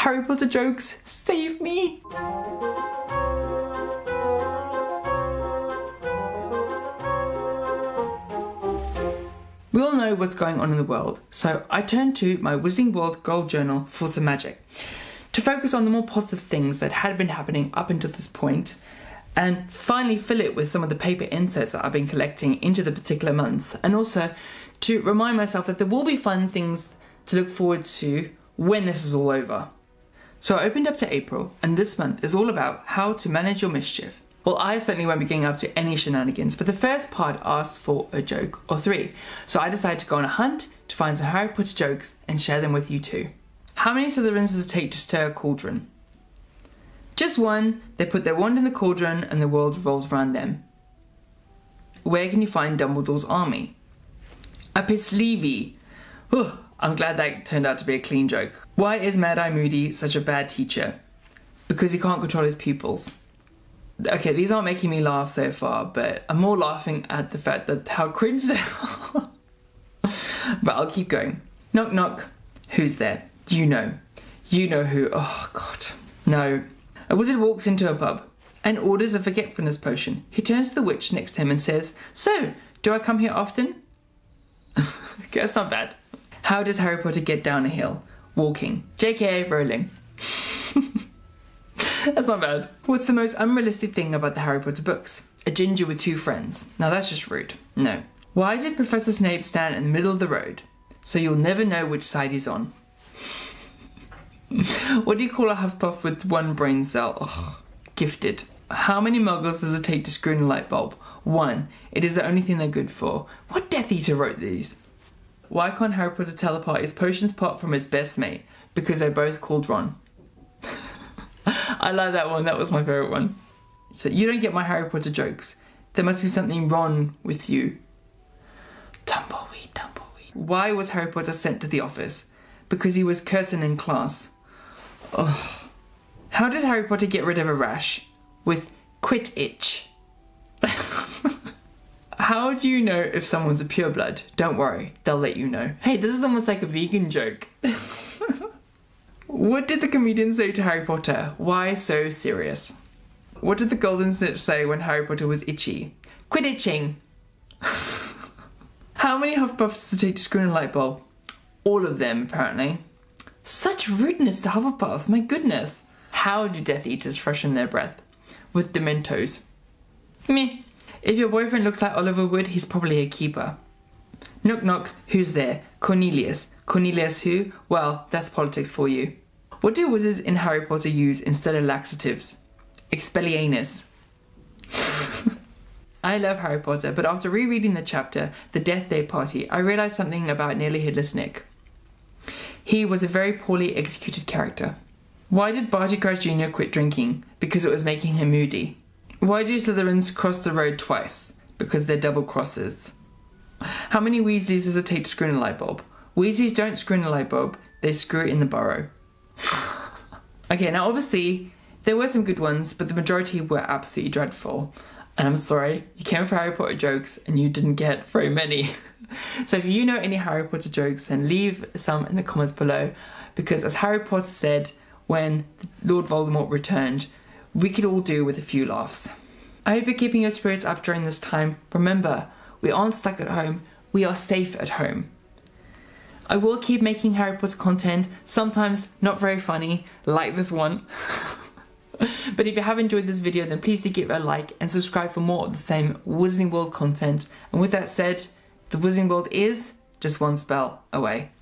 Harry Potter jokes, save me! We all know what's going on in the world, so I turned to my Wizarding World Gold Journal for some magic, to focus on the more positive things that had been happening up until this point, and finally fill it with some of the paper inserts that I've been collecting into the particular months, and also to remind myself that there will be fun things to look forward to when this is all over. So I opened up to April, and this month is all about how to manage your mischief. Well, I certainly won't be getting up to any shenanigans, but the first part asks for a joke or three. So I decided to go on a hunt to find some Harry Potter jokes and share them with you too. How many Slytherins does it take to stir a cauldron? Just one. They put their wand in the cauldron and the world revolves around them. Where can you find Dumbledore's army? A Pisleevy. I'm glad that turned out to be a clean joke. Why is Mad-Eye Moody such a bad teacher? Because he can't control his pupils. Okay, these aren't making me laugh so far, but I'm more laughing at the fact that how cringe they are. But I'll keep going. Knock knock. Who's there? You know. You know who. Oh god. No. A wizard walks into a pub and orders a forgetfulness potion. He turns to the witch next to him and says, "So, do I come here often?" Okay, that's not bad. How does Harry Potter get down a hill? Walking. JK, rolling. That's not bad. What's the most unrealistic thing about the Harry Potter books? A ginger with two friends. Now that's just rude. No. Why did Professor Snape stand in the middle of the road? So you'll never know which side he's on. What do you call a Hufflepuff with one brain cell? Ugh, gifted. How many muggles does it take to screw in a light bulb? One. It is the only thing they're good for. What Death Eater wrote these? Why can't Harry Potter tell apart his potions pot from his best mate? Because they're both called Ron. I like that one, that was my favourite one. So you don't get my Harry Potter jokes. There must be something wrong with you. Tumbleweed, tumbleweed. Why was Harry Potter sent to the office? Because he was cursing in class. Ugh. How does Harry Potter get rid of a rash? With quit itch. How do you know if someone's a pureblood? Don't worry, they'll let you know. Hey, this is almost like a vegan joke. What did the comedian say to Harry Potter? Why so serious? What did the Golden Snitch say when Harry Potter was itchy? Quit itching! How many Hufflepuffs does it take to screw in a light bulb? All of them, apparently. Such rudeness to Hufflepuffs, my goodness. How do Death Eaters freshen their breath? With Dementos. Meh. If your boyfriend looks like Oliver Wood, he's probably a keeper. Knock knock, who's there? Cornelius. Cornelius who? Well, that's politics for you. What do wizards in Harry Potter use instead of laxatives? Expelliarmus. I love Harry Potter, but after rereading the chapter, The Death Day Party, I realised something about Nearly Headless Nick. He was a very poorly executed character. Why did Barty Crouch Jr. quit drinking? Because it was making him moody. Why do Slytherins cross the road twice? Because they're double crosses. How many Weasleys does it take to screw in a light bulb? Weasleys don't screw in a light bulb, they screw it in the burrow. Okay, now obviously, there were some good ones, but the majority were absolutely dreadful. And I'm sorry, you came for Harry Potter jokes and you didn't get very many. So if you know any Harry Potter jokes, then leave some in the comments below. Because as Harry Potter said when Lord Voldemort returned, we could all do with a few laughs. I hope you're keeping your spirits up during this time. Remember, we aren't stuck at home, we are safe at home. I will keep making Harry Potter content, sometimes not very funny, like this one. But if you have enjoyed this video, then please do give it a like and subscribe for more of the same Wizarding World content. And with that said, the Wizarding World is just one spell away.